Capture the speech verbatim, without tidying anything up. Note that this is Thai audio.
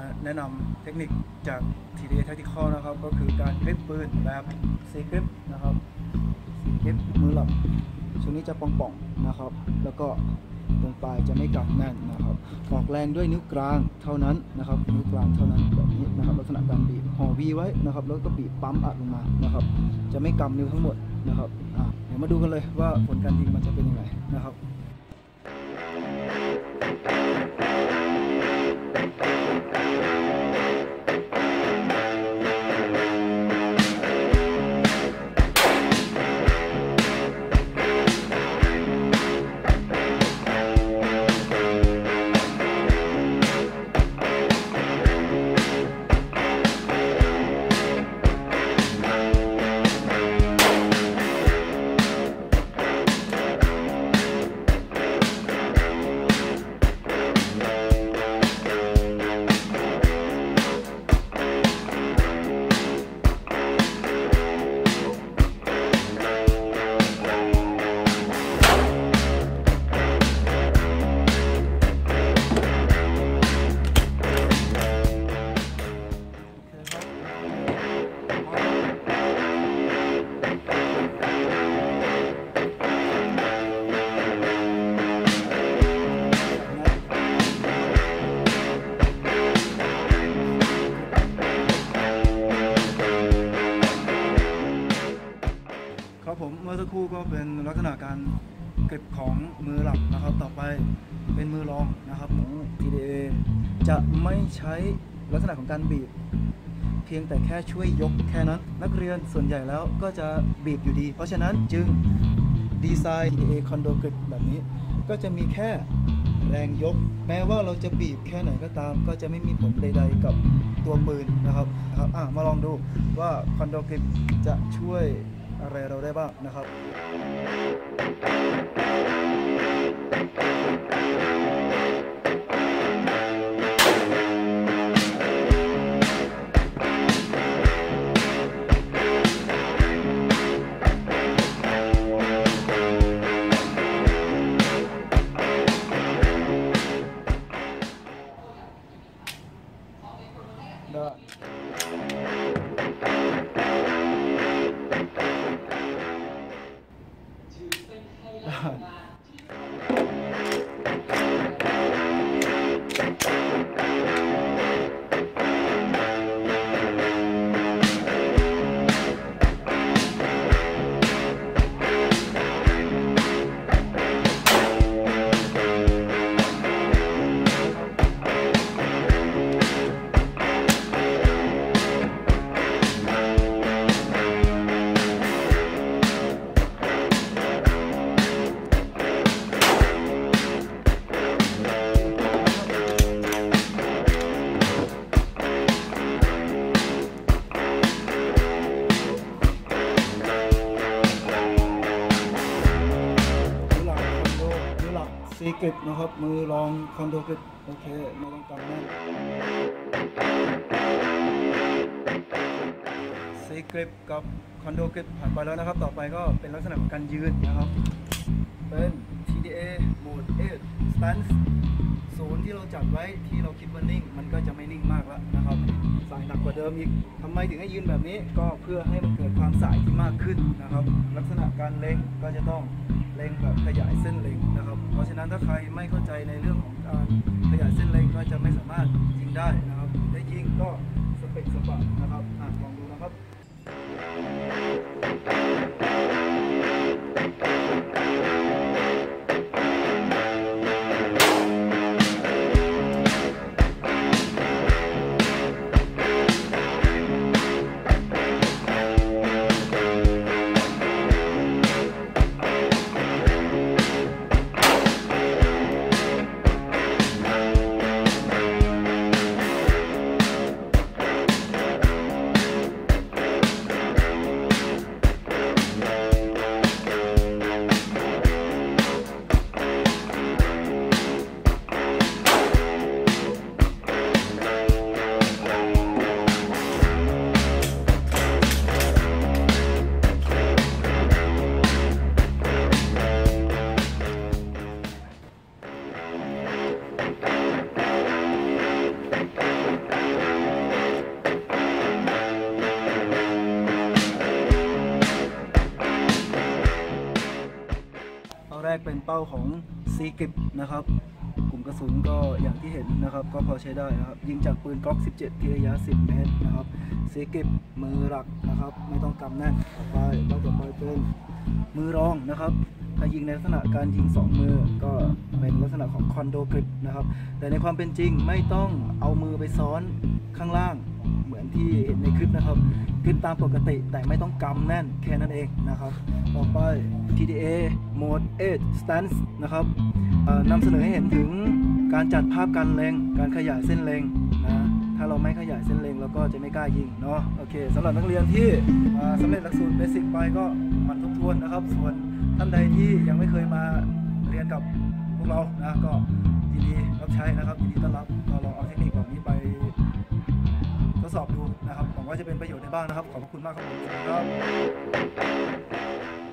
แนะนำเทคนิคจาก ที ดี เอ Tactical นะครับก็คือการกริปปืนแบบ C grip นะครับ C grip มือหลับช่วงนี้จะป่องๆนะครับแล้วก็ตรงปลายจะไม่กำแน่นนะครับออกแรงด้วยนิ้วกลางเท่านั้นนะครับนิ้วกลางเท่านั้นแบบนี้นะครับลักษณะการบีบห่อวีไว้นะครับแล้วก็บีบปั๊มอัดลงมานะครับจะไม่กำนิ้วทั้งหมดนะครับอ่ะเดี๋ยวมาดูกันเลยว่าผลการยิงมันจะเป็นยังไงนะครับครับผมเมื่อสักครู่ก็เป็นลักษณะการเก็บของมือหลักนะครับต่อไปเป็นมือรองนะครับของ ที ดี เอ จะไม่ใช้ลักษณะของการบีบเพียงแต่แค่ช่วยยกแค่นั้นนักเรียนส่วนใหญ่แล้วก็จะบีบอยู่ดีเพราะฉะนั้นจึงดีไซน์ ที ดี เอ Condo Grip แบบนี้ก็จะมีแค่แรงยกแม้ว่าเราจะบีบแค่ไหนก็ตามก็จะไม่มีผลใดๆกับตัวปืนนะครับครับอ่ะมาลองดูว่า Condo Grip จะช่วยอะไรเราได้บ้างนะครับได้ซีกริปนะครับมือรองคอนโดกริปโอเคไม่ต้องกำแน่นซีกริปกับคอนโดกริปผ่านไปแล้วนะครับต่อไปก็เป็นลักษณะของการยืนนะครับเป็น ที ดี เอ Mode เอท Stance ศูนย์ที่เราจัดไว้ที่เราคิดว่านิ่งมันก็จะไม่นิ่งมากแล้วนะครับสายหนักกว่าเดิมอีกทำไมถึงให้ยืนแบบนี้ก็เพื่อให้มันเกิดความสายที่มากขึ้นนะครับลักษณะการเล็งก็จะต้องเล็งแบบขยายเส้นเล็งนะครับเพราะฉะนั้นถ้าใครไม่เข้าใจในเรื่องของการขยายเส้นเล็งก็จะไม่สามารถยิงได้นะครับได้ยิงก็สเปกสปะนะครับอ่ะลองดูนะครับเป็นเป้าของซีกิปนะครับกลุ่มกระสุนก็อย่างที่เห็นนะครับก็พอใช้ได้นะครับยิงจากปืนก๊อกสิบเจ็ดที่ระยะสิบเมตรนะครับซีกิปมือหลักนะครับไม่ต้องกำแน่นต่อไปก็ต่อไปเป็นมือรองนะครับถ้ายิงในลักษณะการยิงสองมือก็เป็นลักษณะของคอนโดกริปนะครับแต่ในความเป็นจริงไม่ต้องเอามือไปซ้อนข้างล่างเหมือนที่เห็นในคลิปนะครับกริปตามปกติแต่ไม่ต้องกำแน่นแค่นั้นเองนะครับต่อไป ที ดี เอ Mode เอ็ด Stance นะครับนำเสนอให้เห็นถึงการจัดภาพการเล็งการขยายเส้นเล็งนะถ้าเราไม่ขยายเส้นเล็งเราก็จะไม่กล้ายิงเนาะโอเคสำหรับนักเรียนที่สำเร็จหลักสูตรเบสิกไปก็หมั่นทบทวนนะครับส่วนท่านใดที่ยังไม่เคยมาเรียนกับพวกเรานะก็ยินดีรับใช้นะครับยินดีต้อนรับก็ลองเอาเทคนิคเหล่านี้ไปทดสอบดูนะครับหวังว่าจะเป็นประโยชน์ได้บ้างนะครับขอบคุณมากครับผมครับ